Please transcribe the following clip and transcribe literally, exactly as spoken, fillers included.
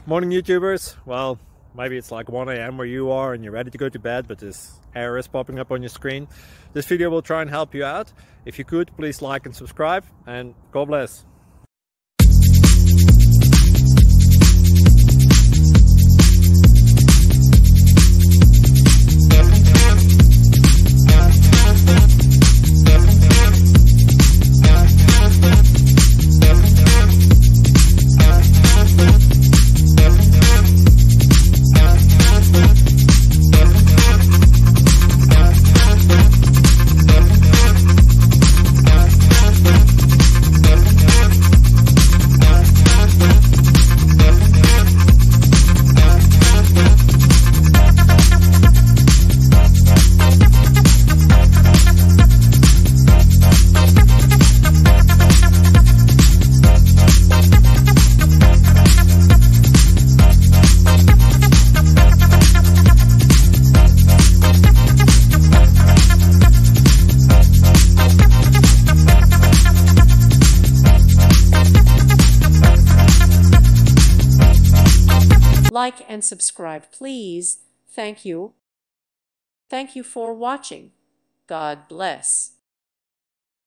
Morning YouTubers. Well, maybe it's like one A M where you are and you're ready to go to bed, but this error is popping up on your screen. This video will try and help you out. If you could, please like and subscribe, and God bless. Like and subscribe, please. Thank you. Thank you for watching. God bless.